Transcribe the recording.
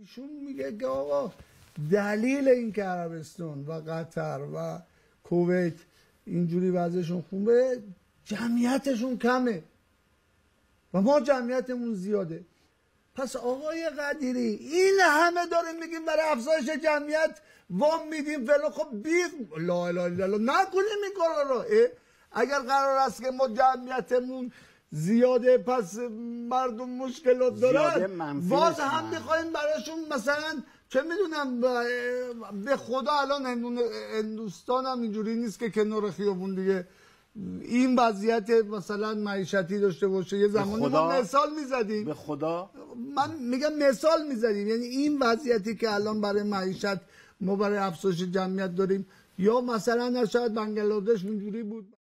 ایشون میگه که آقا دلیل این که عربستان و قطر و کویت اینجوری وضعشون خوبه جمعیتشون کمه و ما جمعیتمون زیاده. پس آقای قدیری این همه داریم میگیم برای افزایش جمعیت وام میدیم فلان، خب لا اله الا الله نکنیم این کارا رو. اگر قرار است که ما جمعیتمون زیاده پس مردم مشکلات دارن، باز هم میخوایم براشون مثلا چه میدونم به خدا الان هندوستان هم اینجوری نیست که کنار خیابون دیگه این وضعیت مثلا معیشتی داشته باشه. یه زمانی ما مثال میزدیم، به خدا من میگم مثال میزدیم، یعنی این وضعیتی که الان برای معیشت ما برای افزایش جمعیت داریم، یا مثلا شاید بنگلادش اینجوری بود.